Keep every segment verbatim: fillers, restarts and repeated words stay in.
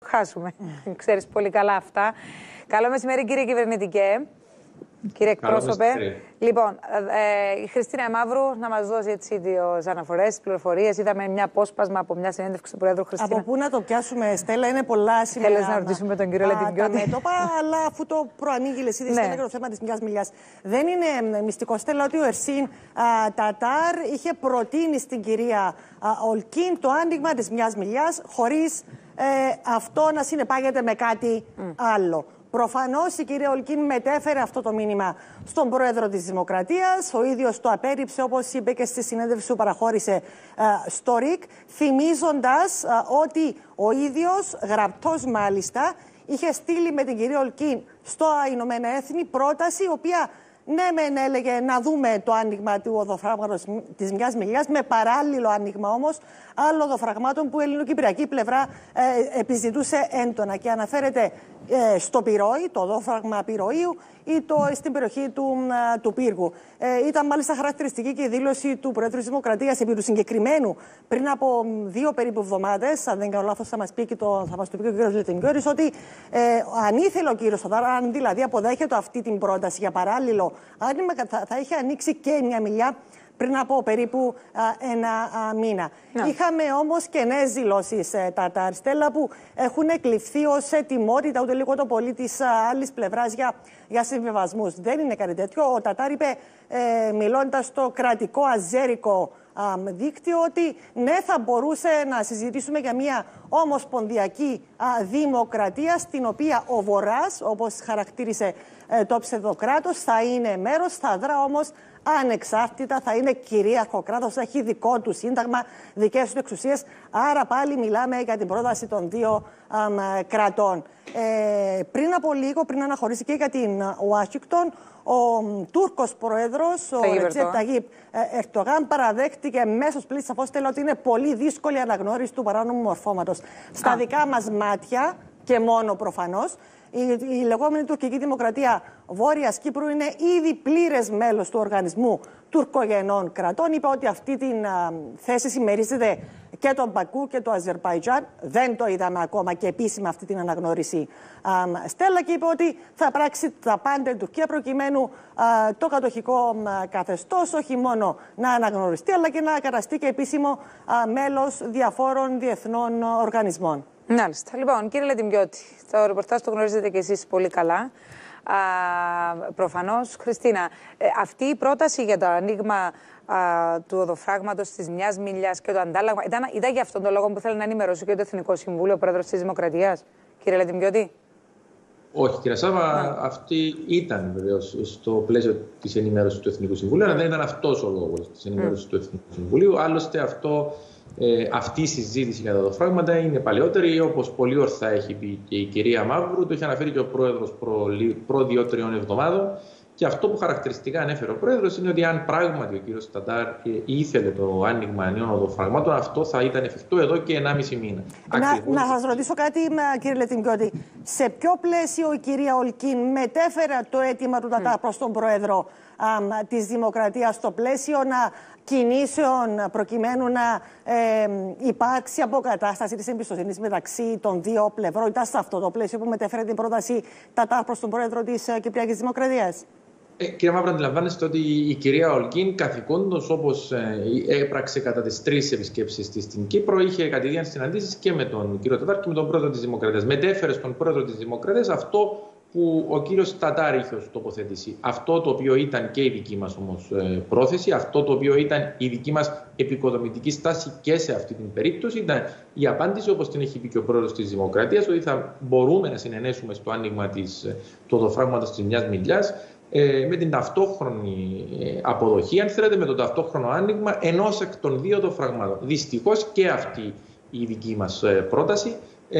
χάσουμε. Mm. Ξέρεις πολύ καλά αυτά. Καλό μεσημέρι, κύριε κυβερνητικέ. Κύριε εκπρόσωπε, λοιπόν, ε, η Χριστίνα Μαύρου να μας δώσει έτσι δύο αναφορές, πληροφορίες. Είδαμε μια απόσπασμα από μια συνέντευξη του Προέδρου Χριστίνα. Από πού να το πιάσουμε, Στέλλα, είναι πολλά σημεία. Θέλεις να ρωτήσουμε τον κύριο Λετιμιώτη? Τα μέτωπα, αλλά αφού το προανήγγειλες ήδη, ναι. Το θέμα της μιας μιλιάς. Δεν είναι μυστικό, Στέλλα, ότι ο Ερσίν α, Τατάρ είχε προτείνει στην κυρία α, Ολκίν το άνοιγμα της μιας μιλιάς, χωρίς ε, αυτό να συνεπάγεται με κάτι mm. άλλο. Προφανώς η κυρία Ολκίν μετέφερε αυτό το μήνυμα στον Πρόεδρο της Δημοκρατίας. Ο ίδιος το απέρριψε, όπως είπε και στη συνέντευξη που παραχώρησε uh, στο ΡΙΚ, θυμίζοντας uh, ότι ο ίδιος, γραπτός μάλιστα, είχε στείλει με την κυρία Ολκίν στο Ηνωμένα Έθνη πρόταση, η οποία ναι, μεν έλεγε να δούμε το άνοιγμα του οδοφράγματος της μιας μιλιάς, με παράλληλο άνοιγμα όμως άλλων οδοφραγμάτων που η ελληνοκυπριακή πλευρά ε, επιζητούσε έντονα, και αναφέρεται ε, στο Πυρόη, το οδόφραγμα Πυροίου, ή το, στην περιοχή του, α, του Πύργου. Ε, ήταν μάλιστα χαρακτηριστική και η δήλωση του Προέδρου της Δημοκρατίας επί του συγκεκριμένου πριν από δύο περίπου εβδομάδες, αν δεν κάνω λάθος θα μας πει και το, θα μας το πει και ο κ. Λετιμιώρης, ότι ε, αν ήθελε ο κ. Τατάρ, αν δηλαδή αποδέχεται αυτή την πρόταση για παράλληλο άνοιγμα, θα, θα είχε ανοίξει και μια μιλιά πριν από περίπου α, ένα α, μήνα. Ναι. Είχαμε όμως και νέες δηλώσεις, ε, Τατάρ, Στέλλα, που έχουν εκλειφθεί ως ετοιμότητα ούτε λίγο το πολύ της άλλης πλευράς για, για συμβιβασμούς. Δεν είναι κάτι τέτοιο. Ο Τατάρ είπε, ε, μιλώντας στο κρατικό αζέρικο α, δίκτυο, ότι ναι, θα μπορούσε να συζητήσουμε για μια ομοσπονδιακή α, δημοκρατία, στην οποία ο Βορράς, όπως χαρακτήρισε ε, το ψευδοκράτος, θα είναι μέρος, θα δρά όμως ανεξάρτητα, θα είναι κυρίαρχο κράτος, θα έχει δικό του σύνταγμα, δικές του εξουσίες. Άρα πάλι μιλάμε για την πρόταση των δύο αμ, κρατών. Ε, πριν από λίγο, πριν αναχωρήσει και για την Ουάσιγκτον, ο Τούρκος πρόεδρος, ο Ρετζέπ Ταγίπ Ερντογάν, παραδέχτηκε μέσω πλήρης σαφώς, Στέλλα, ότι είναι πολύ δύσκολη η αναγνώριση του παράνομου μορφώματος. Στα δικά μας μάτια και μόνο προφανώς, η, η λεγόμενη τουρκική δημοκρατία Βόρειας Κύπρου είναι ήδη πλήρες μέλος του Οργανισμού Τουρκογενών Κρατών. Είπε ότι αυτή την α, θέση συμμερίζεται και τον Μπακού και το Αζερμπαϊτζάν. Δεν το είδαμε ακόμα και επίσημα αυτή την αναγνώριση, α, Στέλλα, και είπε ότι θα πράξει τα πάντα η Τουρκία προκειμένου α, το κατοχικό καθεστώς όχι μόνο να αναγνωριστεί, αλλά και να καταστεί και επίσημο α, μέλος διαφόρων διεθνών οργανισμών. Μάλιστα. Λοιπόν, κύριε Λετιμιώτη, το ρεπορτάζ το γνωρίζετε και εσείς πολύ καλά. Α, προφανώς, Χριστίνα, ε, αυτή η πρόταση για το ανοίγμα α, του οδοφράγματος της μιας μιλιάς και το αντάλλαγμα, ήταν, ήταν για αυτόν τον λόγο που θέλει να ενημερώσει και το Εθνικό Συμβούλιο, ο Πρόεδρος της Δημοκρατίας, κύριε Λετιμιώτη? Όχι, κύριε Σάβα, yeah. αυτή ήταν βεβαίως στο πλαίσιο της ενημέρωσης του Εθνικού Συμβουλίου, αλλά δεν ήταν αυτός ο λόγος της ενημέρωσης mm. του Εθνικού Συμβουλίου. Άλλωστε, αυτό, ε, αυτή η συζήτηση για τα οδοφράγματα είναι παλαιότερη, όπως πολύ ορθά έχει πει και η κυρία Μαύρου, το είχε αναφέρει και ο Πρόεδρος προ, προ δύο-τριών εβδομάδων. Και αυτό που χαρακτηριστικά ανέφερε ο Πρόεδρος είναι ότι αν πράγματι ο κύριος Τατάρ ήθελε το άνοιγμα νέων οδοφραγμάτων, αυτό θα ήταν εφικτό εδώ και ενάμιση μήνα. Να, Ακριβώς... να σας ρωτήσω κάτι, κύριε Λετιμιώτη. Σε ποιο πλαίσιο η κυρία Ολκίν μετέφερε το αίτημα του Τατάρ mm. προς τον Πρόεδρο α, της Δημοκρατίας, στο πλαίσιο να κινήσεων προκειμένου να ε, υπάρξει αποκατάσταση της εμπιστοσύνης μεταξύ των δύο πλευρών? Ήταν σε αυτό το πλαίσιο που μετέφερε την πρόταση Τατάρ προς τον Πρόεδρο της Κυπριακής Δημοκρατίας? Ε, κύριε Μαύρα, αντιλαμβάνεστε ότι η κυρία Ολκίν, καθηκόντως όπως ε, έπραξε κατά τις τρεις επισκέψεις της στην Κύπρο, είχε κατηδίαν συναντήσεις και με τον κύριο Τατάρ και με τον Πρόεδρο της Δημοκρατίας. Μετέφερε στον Πρόεδρο της Δημοκρατίας αυτό που ο κύριος Τατάρ είχε ως τοποθέτηση. Αυτό το οποίο ήταν και η δική μας όμως ε, πρόθεση, αυτό το οποίο ήταν η δική μας επικοδομητική στάση και σε αυτή την περίπτωση, ήταν η απάντηση, όπως την έχει πει και ο Πρόεδρος της Δημοκρατίας, ότι θα μπορούμε να συνενέσουμε στο άνοιγμα της, του οδοφράγματος της μιας μιλιάς, Ε, με την ταυτόχρονη ε, αποδοχή, αν θέλετε, με το ταυτόχρονο άνοιγμα ενός εκ των δύο οδοφραγμάτων. Δυστυχώς και αυτή η δική μας ε, πρόταση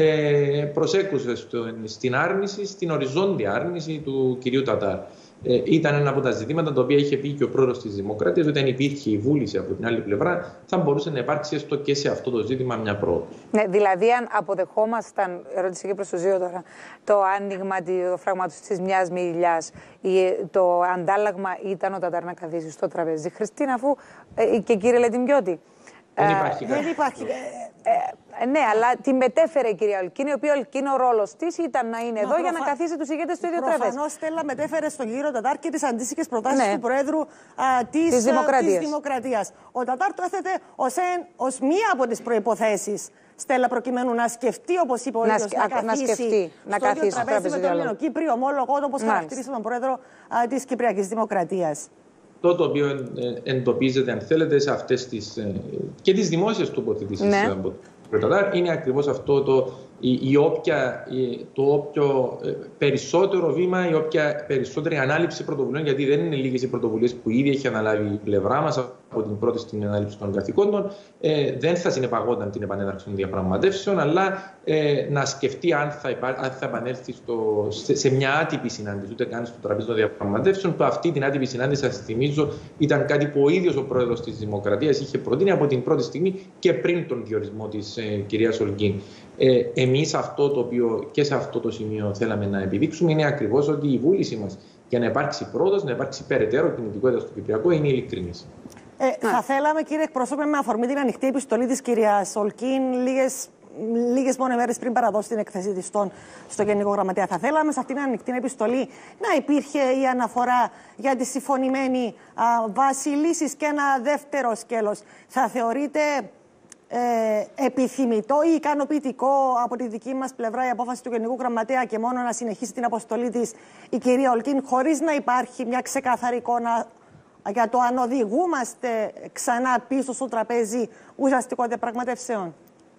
ε, προσέκρουσε στο, στην άρνηση, στην οριζόντια άρνηση του κυρίου Τατάρ. Ε, ήταν ένα από τα ζητήματα τα οποία είχε πει και ο Πρόεδρος της Δημοκρατίας, ότι αν υπήρχε η βούληση από την άλλη πλευρά, θα μπορούσε να υπάρξει έστω και σε αυτό το ζήτημα μια πρόοδο. Ναι, δηλαδή, αν αποδεχόμασταν, ερώτηση και προς το Ζήο τώρα, το άνοιγμα του φράγματος της μιας μιλιάς, το αντάλλαγμα ήταν ο Τατάρ να καθίσει στο τραπέζι. Χριστίνα, αφού ε, και κύριε Λετιμιώτη. Δεν υπάρχει. Δεν υπάρχει. Ε, Ναι, αλλά τη μετέφερε η κυρία Ολκίν, η οποία Ολκίν ο ρόλος της ήταν να είναι Μα εδώ προφα... για να καθίσει τους ηγέτες στο ίδιο τραπέζι. Προφανώς, Στέλλα, μετέφερε στον κύριο Τατάρ και τις αντίστοιχες προτάσεις ναι. του Προέδρου α, της, της, Δημοκρατίας. της Δημοκρατίας. Ο Τατάρ το έθετε ως, εν, ως μία από τις προϋποθέσεις, Στέλλα, προκειμένου να σκεφτεί, όπως είπε ο ίδιος, να, να, να καθίσει στο να ίδιο τραπέζι με τον Ελληνοκύπριο ομόλογο, όπως χαρακτηρίζει τον Πρόεδρο α, της Κυπριακής Δημοκρατίας. Το, το οποίο εντοπίζεται, αν θέλετε, σε αυτές τις, και τις δημόσιες τοποθετήσεις ναι. από τον Τατάρ, είναι ακριβώς αυτό το, η, η όποια, η, το όποιο περισσότερο βήμα, η όποια περισσότερη ανάληψη πρωτοβουλίων, γιατί δεν είναι λίγες οι πρωτοβουλίες που ήδη έχει αναλάβει η πλευρά μας από την πρώτη στην ανάληψη των καθηκόντων, ε, δεν θα συνεπαγόταν την επανέναρξη των διαπραγματεύσεων, αλλά ε, να σκεφτεί αν θα, υπά, αν θα επανέλθει στο, σε, σε μια άτυπη συνάντηση, ούτε καν στο τραπέζι των διαπραγματεύσεων. Που αυτή την άτυπη συνάντηση, σας θυμίζω, ήταν κάτι που ο ίδιος ο πρόεδρος της Δημοκρατίας είχε προτείνει από την πρώτη στιγμή και πριν τον διορισμό της ε, κυρίας Ολκίν. Ε, εμείς αυτό το οποίο και σε αυτό το σημείο θέλαμε να επιδείξουμε είναι ακριβώς ότι η βούληση μας για να υπάρξει πρόοδος, να υπάρξει περαιτέρω κινητικότητα στο Κυπριακό είναι ειλικρινής. Ε, θα θέλαμε, κύριε εκπρόσωπε, με αφορμή την ανοιχτή επιστολή της κυρίας Ολκίν, λίγες, λίγες μόνο μέρες πριν παραδώσει την έκθεση της στον, στο Γενικό Γραμματέα, θα θέλαμε σε αυτήν την ανοιχτή επιστολή να υπήρχε η αναφορά για τη συμφωνημένη α, βάση λύσης και ένα δεύτερο σκέλος. Θα θεωρείτε ε, επιθυμητό ή ικανοποιητικό από τη δική μας πλευρά η απόφαση του Γενικού Γραμματέα και μόνο να συνεχίσει την αποστολή της η κυρία Ολκίν, χωρίς να υπάρχει μια ξεκάθαρη εικόνα για το αν οδηγούμαστε ξανά πίσω στο τραπέζι ουσιαστικών διαπραγματεύσεων?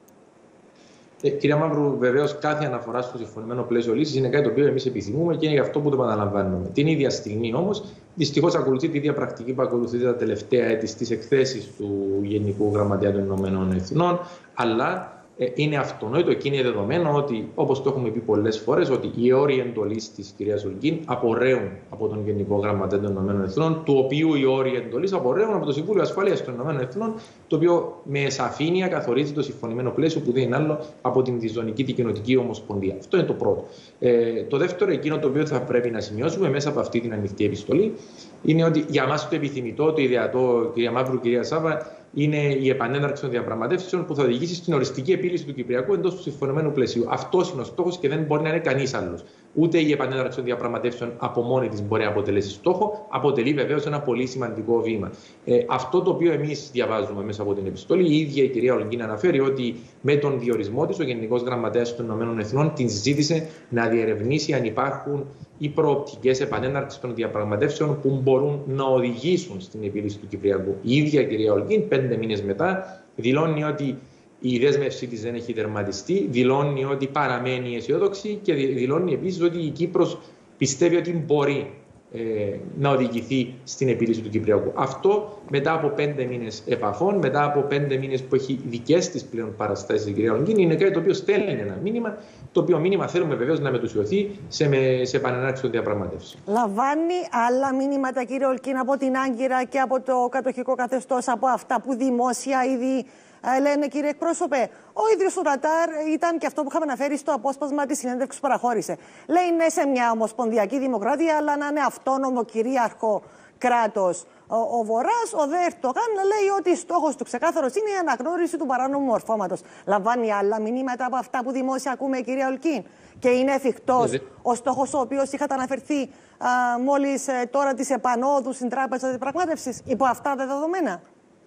Ε, κυρία Μαύρου, βεβαίως κάθε αναφορά στο συμφωνημένο πλαίσιο λύσης είναι κάτι το οποίο εμείς επιθυμούμε και είναι γι' αυτό που το επαναλαμβάνουμε. Την ίδια στιγμή όμως, δυστυχώς ακολουθεί τη ίδια πρακτική που ακολουθείται τα τελευταία έτη στις εκθέσεις του Γενικού Γραμματέα των Ηνωμένων Εθνών, αλλά είναι αυτονόητο και είναι δεδομένο ότι, όπως το έχουμε πει πολλές φορές, ότι οι όροι εντολής της κυρίας Ολκίν απορρέουν από τον Γενικό Γραμματέα των Ηνωμένων Εθνών, του οποίου οι όροι εντολής απορρέουν από το Συμβούλιο Ασφαλείας των Ηνωμένων Εθνών, το οποίο με σαφήνεια καθορίζει το συμφωνημένο πλαίσιο που δεν είναι άλλο από την Διζωνική την Κοινοτική Ομοσπονδία. Αυτό είναι το πρώτο. Ε, το δεύτερο, εκείνο το οποίο θα πρέπει να σημειώσουμε μέσα από αυτή την ανοιχτή επιστολή, είναι ότι για μας το επιθυμητό, το ιδεατό, κυρία Μαύρου, κυρία Σάβα, είναι η επανέναρξη των διαπραγματεύσεων που θα οδηγήσει στην οριστική επίλυση του Κυπριακού εντός του συμφωνημένου πλαισίου. Αυτός είναι ο στόχος και δεν μπορεί να είναι κανείς άλλος. Ούτε η επανέναρξη των διαπραγματεύσεων από μόνη της μπορεί να αποτελέσει στόχο. Αποτελεί βεβαίως ένα πολύ σημαντικό βήμα. Ε, αυτό το οποίο εμείς διαβάζουμε μέσα από την επιστολή, η ίδια η κυρία Ολκίν αναφέρει ότι με τον διορισμό της ο Γενικός Γραμματέας των Ηνωμένων Εθνών την ζήτησε να διερευνήσει αν υπάρχουν οι προοπτικές επανέναρξης των διαπραγματεύσεων που μπορούν να οδηγήσουν στην επίλυση του Κυπριακού. Η ίδια κυρία Ολκίν, πέντε μήνες μετά, δηλώνει ότι η δέσμευσή της δεν έχει τερματιστεί, δηλώνει ότι παραμένει αισιόδοξη και δηλώνει επίσης ότι η Κύπρος πιστεύει ότι μπορεί ε, να οδηγηθεί στην επίλυση του Κυπριακού. Αυτό μετά από πέντε μήνες επαφών, μετά από πέντε μήνες που έχει δικές της πλέον παραστάσεις η κυρία Ολκίν, είναι κάτι το οποίο στέλνει ένα μήνυμα, το οποίο μήνυμα θέλουμε βεβαίως να μετουσιωθεί σε, με, σε επανενάρξη των διαπραγματεύσεων. Λαμβάνει άλλα μήνυματα, κύριε Ολκίν, από την Άγκυρα και από το κατοχικό καθεστώς, από αυτά που δημόσια ήδη λένε, κύριε εκπρόσωπε? Ο ίδιος ο Τατάρ ήταν και αυτό που είχαμε αναφέρει στο απόσπασμα της συνέντευξης που παραχώρησε. Λέει ναι σε μια ομοσπονδιακή δημοκρατία, αλλά να είναι αυτόνομο κυρίαρχο κράτος. Ο, ο Βορράς, ο Δε Ερντογάν, λέει ότι στόχος του ξεκάθαρος είναι η αναγνώριση του παράνομου μορφώματος. Λαμβάνει άλλα μηνύματα από αυτά που δημόσια ακούμε, κυρία Ολκίν? Και είναι εφικτός ε, ο στόχος ο οποίος είχατε αναφερθεί α, μόλις ε, τώρα της επανόδου στην Τράπεζα Διαπραγμάτευσης υπό αυτά τα δεδομένα?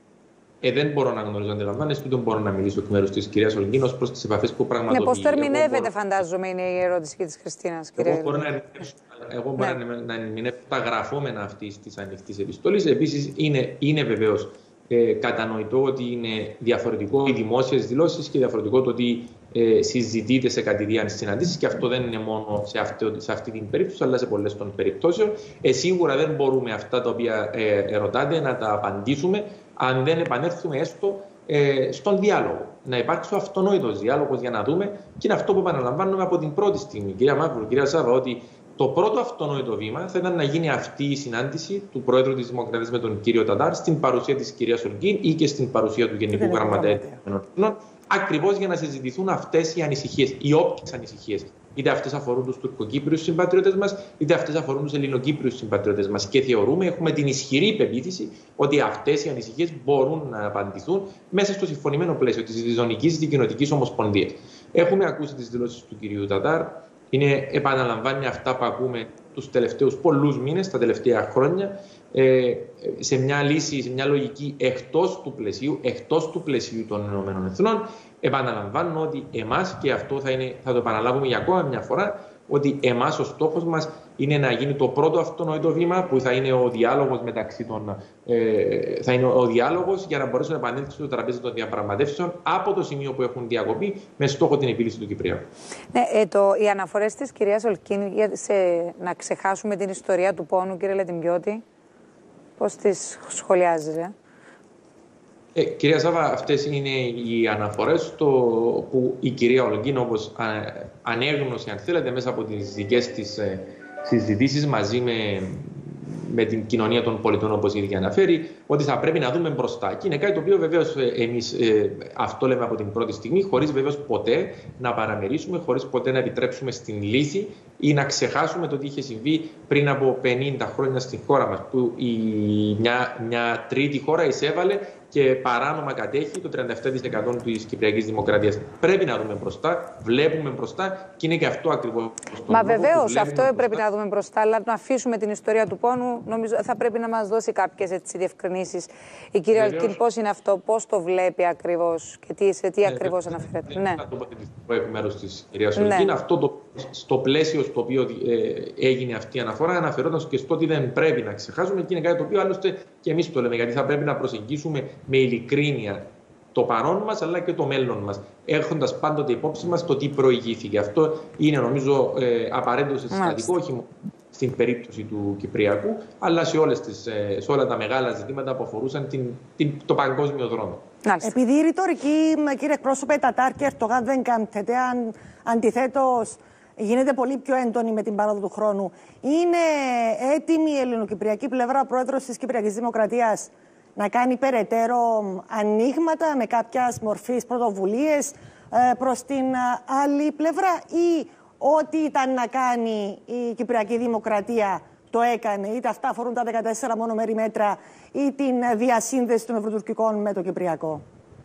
Ε, δεν μπορώ να γνωρίζω, αντιλαμβάνεστε, ούτε μπορώ να μιλήσω εκ μέρους της κυρίας Ολκίν ως προς τις επαφές που πραγματοποιεί. Ναι, πώς το ερμηνεύετε, μπορώ... φαντάζομαι, είναι η ερώτηση και της Χριστίνας. Εγώ μπορώ να ερμηνεύσω, εγώ μπορώ ναι. να ερμηνεύσω τα γραφόμενα αυτής της ανοιχτής επιστολής. Επίσης, είναι, είναι βεβαίως ε, κατανοητό ότι είναι διαφορετικό οι δημόσιες δηλώσεις και διαφορετικό το ότι ε, συζητείται σε κατηδίαν συναντήσεις, και αυτό δεν είναι μόνο σε αυτή, σε αυτή την περίπτωση, αλλά σε πολλές των περιπτώσεων. Ε, σίγουρα δεν μπορούμε αυτά τα οποία ε, ρωτάτε να τα απαντήσουμε αν δεν επανέλθουμε έστω ε, στον διάλογο. Να υπάρξει ο αυτονόητος διάλογος για να δούμε, και είναι αυτό που επαναλαμβάνουμε από την πρώτη στιγμή, κυρία Μαύρου, κυρία Σάβα, ότι το πρώτο αυτονόητο βήμα θα ήταν να γίνει αυτή η συνάντηση του Πρόεδρου της Δημοκρατίας με τον κύριο Τατάρ στην παρουσία της κυρίας Ολκίν ή και στην παρουσία του Γενικού Γραμματέα, ακριβώς για να συζητηθούν αυτές οι ανησυχίες, οι όποιες ανησυχίες είτε αυτές αφορούν τους Τουρκοκύπριους συμπατριώτες μας, είτε αυτές αφορούν τους Ελληνοκύπριους συμπατριώτες μας. Και θεωρούμε, έχουμε την ισχυρή πεποίθηση ότι αυτές οι ανησυχίες μπορούν να απαντηθούν μέσα στο συμφωνημένο πλαίσιο της Διζωνικής Δικοινοτικής Ομοσπονδίας. Έχουμε ακούσει τις δηλώσεις του κυρίου Τατάρ. Είναι, επαναλαμβάνει αυτά που ακούμε τους τελευταίους πολλούς μήνες, τα τελευταία χρόνια, ε, σε μια λύση, σε μια λογική εκτός του πλαισίου, εκτός του πλαισίου των Ηνωμένων Εθνών. Επαναλαμβάνω ότι εμάς, και αυτό θα, είναι, θα το επαναλάβουμε για ακόμα μια φορά, ότι εμάς ο στόχος μας είναι να γίνει το πρώτο αυτονόητο βήμα, που θα είναι ο διάλογος μεταξύ των, ε, θα είναι ο διάλογος για να μπορέσουν να επανέλθουν στο τραπέζι των διαπραγματεύσεων από το σημείο που έχουν διακοπεί, με στόχο την επίλυση του Κυπριακού. Ναι, ε, το, οι αναφορές της κυρίας Ολκίν σε να ξεχάσουμε την ιστορία του πόνου, κύριε Λετιμπιώτη, πώς τις σχολιάζετε? Ε, κυρία Σάβα, αυτές είναι οι αναφορές το, που η κυρία Ολγκίν, όπως α, ανέγνωσε, αν θέλετε, μέσα από τις δικές της ε, συζητήσεις μαζί με, με την κοινωνία των πολιτών, όπως ήδη αναφέρει, ότι θα πρέπει να δούμε μπροστά. Και είναι κάτι το οποίο βεβαίως εμείς ε, αυτό λέμε από την πρώτη στιγμή, χωρίς βεβαίως ποτέ να παραμερίσουμε, χωρίς ποτέ να επιτρέψουμε στην λύθη ή να ξεχάσουμε το τι είχε συμβεί πριν από πενήντα χρόνια στην χώρα μας, που η, μια, μια τρίτη χώρα εισέβαλε και παράνομα κατέχει το τριάντα επτά τοις εκατό της Κυπριακής Δημοκρατίας. Πρέπει να δούμε μπροστά, βλέπουμε μπροστά και είναι και αυτό ακριβώς. Μα βεβαίως, αυτό μπροστά. Πρέπει να δούμε μπροστά, αλλά να αφήσουμε την ιστορία του πόνου, νομίζω θα πρέπει να μας δώσει κάποιες έτσι διευκρινήσεις. Η κυρία Ολκίν, πώς είναι αυτό, πώς το βλέπει ακριβώς και τι, σε τι ναι, ακριβώς αναφέρεται. Ναι. Να το πω εκ μέρους της κυρίας Ολκίν. Ναι. Αυτό το, στο πλαίσιο στο οποίο ε, έγινε αυτή η αναφορά αναφερόταν και στο ότι δεν πρέπει να ξεχάσουμε, και είναι κάτι το οποίο άλλωστε και εμείς το λέμε, γιατί θα πρέπει να προσεγγίσουμε με ειλικρίνεια το παρόν μας αλλά και το μέλλον μας, έχοντας πάντοτε υπόψη μας το τι προηγήθηκε. Αυτό είναι νομίζω ε, απαραίτητο συστατικό, όχι μόνο στην περίπτωση του Κυπριακού, αλλά σε, όλες τις, σε όλα τα μεγάλα ζητήματα που αφορούσαν την, την, το παγκόσμιο δρόμο. Επειδή η ρητορική, κύριε εκπρόσωπε, Τατάρ και Ερντογάν δεν κάνετε, αν αντιθέτως γίνεται πολύ πιο έντονη με την πάροδο του χρόνου, είναι έτοιμη η ελληνοκυπριακή πλευρά, ο πρόεδρος της Κυπριακής Δημοκρατίας, να κάνει περαιτέρω ανοίγματα με κάποιας μορφής πρωτοβουλίες προς την άλλη πλευρά, ή ό,τι ήταν να κάνει η Κυπριακή Δημοκρατία το έκανε, είτε αυτά αφορούν τα δεκατέσσερα μονομερή μέτρα ή την διασύνδεση των ευρωτουρκικών με το Κυπριακό?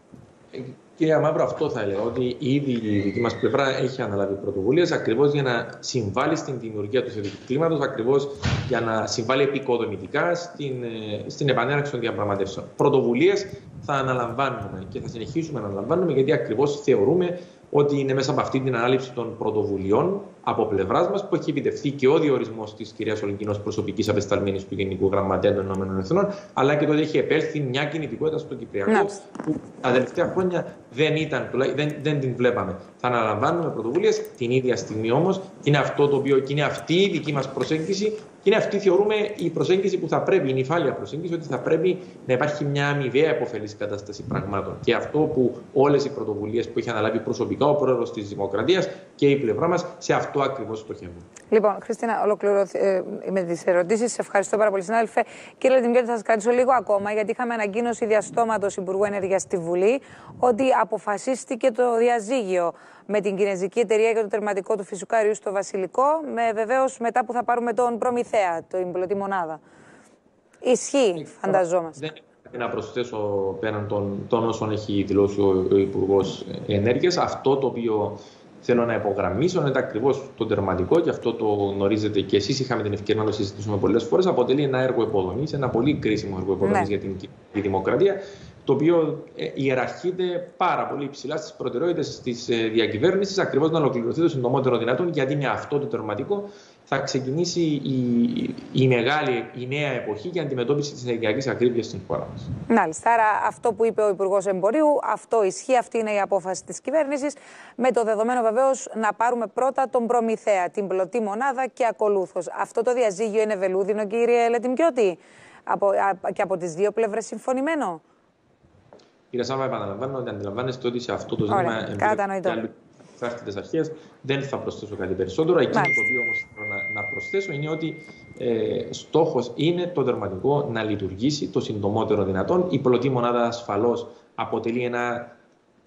Κύριε Μαύρο, αυτό θα έλεγα, ότι ήδη η δική μας πλευρά έχει αναλάβει πρωτοβουλίες ακριβώς για να συμβάλλει στην δημιουργία του θετικού κλίματος, ακριβώς για να συμβάλλει επικοδομητικά στην, στην επανέναρξη των διαπραγματεύσεων. Πρωτοβουλίες θα αναλαμβάνουμε και θα συνεχίσουμε να αναλαμβάνουμε, γιατί ακριβώς θεωρούμε ότι είναι μέσα από αυτή την ανάληψη των πρωτοβουλειών από πλευράς μας που έχει επιτευχθεί και ο διορισμός της κυρίας Ολγκίν ως προσωπικής απεσταλμένης του Γενικού Γραμματέα των Ηνωμένων Εθνών, αλλά και το ότι έχει επέλθει μια κινητικότητα στο Κυπριακό ναι. που τα τελευταία χρόνια δεν, ήταν, δεν, δεν την βλέπαμε. Θα αναλαμβάνουμε πρωτοβουλίες, την ίδια στιγμή όμως είναι αυτό το οποίο και είναι αυτή η δική μας προσέγγιση. Και είναι αυτή, θεωρούμε, η προσέγγιση που θα πρέπει, η νυφάλια προσέγγιση, ότι θα πρέπει να υπάρχει μια αμοιβαία υποφελής κατάσταση πραγμάτων. Και αυτό που όλες οι πρωτοβουλίες που έχει αναλάβει προσωπικά ο πρόεδρος της Δημοκρατίας και η πλευρά μας, σε αυτό ακριβώς στοχεύουν. Λοιπόν, Χριστίνα, ολοκληρωθεί ε, με τις ερωτήσεις. Σε ευχαριστώ πάρα πολύ, συνάδελφε. Κύριε Λετιμπιώτη, θα σας κρατήσω λίγο ακόμα, γιατί είχαμε ανακοίνωση διαστόματος Υπουργού Ενέργειας στη Βουλή ότι αποφασίστηκε το διαζύγιο με την κινέζικη εταιρεία για το τερματικό του φυσικού αερίου στο Βασιλικό, με βεβαίως μετά που θα πάρουμε τον προμηθέα, την πλωτή μονάδα. Ισχύει, φανταζόμαστε. Δεν έχω να προσθέσω πέραν των, των όσων έχει δηλώσει ο, ο Υπουργός Ενέργειας. Αυτό το οποίο θέλω να υπογραμμίσω είναι ακριβώς το τερματικό, και αυτό το γνωρίζετε και εσείς. Είχαμε την ευκαιρία να το συζητήσουμε πολλές φορές. Αποτελεί ένα έργο υποδομής, ένα πολύ κρίσιμο έργο υποδομής ναι. για την τη δημοκρατία, το οποίο ιεραρχείται πάρα πολύ υψηλά στις προτεραιότητες της διακυβέρνησης, ακριβώς να ολοκληρωθεί το συντομότερο δυνατόν, γιατί με αυτό το τερματικό θα ξεκινήσει η, η μεγάλη, η νέα εποχή για αντιμετώπιση της ενεργειακής ακρίβειας στην χώρα μας. Μάλιστα. Άρα αυτό που είπε ο Υπουργός Εμπορίου, αυτό ισχύει, αυτή είναι η απόφαση της κυβέρνησης, με το δεδομένο βεβαίως να πάρουμε πρώτα τον προμηθέα, την πλωτή μονάδα και ακολούθως. Αυτό το διαζύγιο είναι βελούδινο, κύριε Λετιμπιώτη, από, α, και από τις δύο πλευρές συμφωνημένο? Κύριε Σάβα, επαναλαμβάνω ότι αντιλαμβάνεστε ότι σε αυτό το ζήτημα εξάρτητες αρχές δεν θα προσθέσω κάτι περισσότερο. Εκείνο το οποίο όμως θέλω να, να προσθέσω είναι ότι ε, στόχος είναι το τερματικό να λειτουργήσει το συντομότερο δυνατόν. Η πλωτή μονάδα ασφαλώς αποτελεί ένα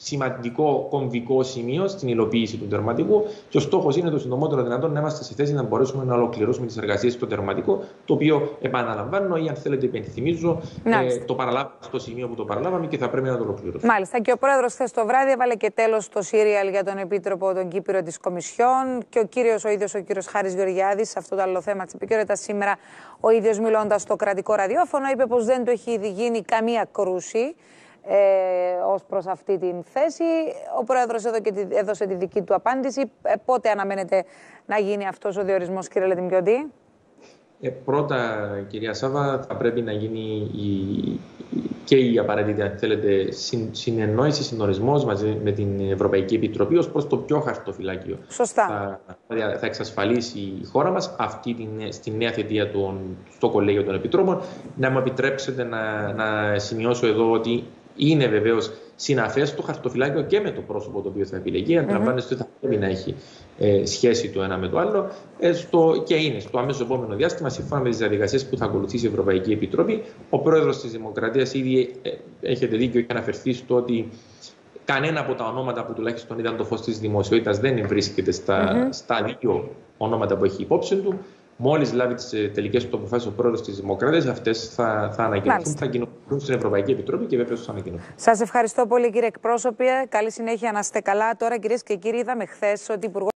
σημαντικό κομβικό σημείο στην υλοποίηση του τερματικού. Και ο στόχος είναι το συντομότερο δυνατόν να είμαστε σε θέση να μπορέσουμε να ολοκληρώσουμε τις εργασίες στο τερματικό, το οποίο επαναλαμβάνω ή αν θέλετε υπενθυμίζω, ε, το παραλάβαμε στο σημείο που το παραλάβαμε και θα πρέπει να το ολοκληρώσουμε. Μάλιστα. Και ο Πρόεδρος χθες το βράδυ έβαλε και τέλος στο σύριαλ για τον Επίτροπο τον Κύπριο της Κομισιόν και ο κύριος ο ίδιος ο κύριος Χάρης Γεωργιάδης, σε αυτό το άλλο θέμα της επικαιρότητας σήμερα, ο ίδιος μιλώντας στο κρατικό ραδιόφωνο, είπε πως δεν του έχει ήδη γίνει καμία κρούση ε, ως προς αυτή την θέση. Ο Πρόεδρος εδώ και έδωσε τη δική του απάντηση. Ε, πότε αναμένεται να γίνει αυτός ο διορισμός, κύριε Λετιμιώτη? Ε, πρώτα, κυρία Σάβα, θα πρέπει να γίνει η, και η απαραίτητη, αν θέλετε, συν, συνεννόηση, συντονισμός μαζί με την Ευρωπαϊκή Επιτροπή ως προς το πιο χαρτοφυλάκιο. Σωστά. Θα, θα εξασφαλίσει η χώρα μας αυτή την, στη νέα θητεία των, στο Κολέγιο των Επιτρόπων. Να μου επιτρέψετε να, να σημειώσω εδώ ότι είναι βεβαίως συναφές το χαρτοφυλάκιο και με το πρόσωπο το οποίο θα επιλεγεί. Mm-hmm. Αντιλαμβάνεστε ότι θα πρέπει να έχει ε, σχέση το ένα με το άλλο ε, στο, και είναι στο αμέσως επόμενο διάστημα, σύμφωνα με τις διαδικασίες που θα ακολουθήσει η Ευρωπαϊκή Επιτροπή. Ο Πρόεδρος της Δημοκρατίας ήδη ε, έχετε δίκιο και αναφερθεί στο ότι κανένα από τα ονόματα που τουλάχιστον ήταν το φως της δημοσιότητας δεν βρίσκεται στα, mm-hmm. στα δύο ονόματα που έχει υπόψη του. Μόλις λάβει τις τελικές του αποφάσεις ο Πρόεδρος της Δημοκρατίας, αυτές θα, θα ανακοινωθούν, θα κοινοποιηθούν στην Ευρωπαϊκή Επιτροπή και βέβαιως θα ανακοινωθούν. Σας ευχαριστώ πολύ, κύριε εκπρόσωπε. Καλή συνέχεια, να είστε καλά. Τώρα, κυρίες και κύριοι, είδαμε χθες ότι